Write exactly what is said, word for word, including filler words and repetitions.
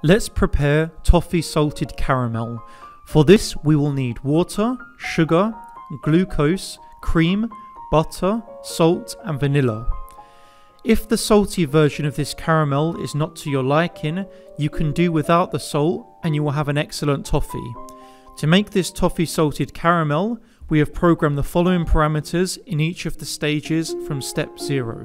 Let's prepare toffee salted caramel. For this we will need water, sugar, glucose, cream, butter, salt and vanilla. If the salty version of this caramel is not to your liking, you can do without the salt and you will have an excellent toffee. To make this toffee salted caramel, we have programmed the following parameters in each of the stages from step zero.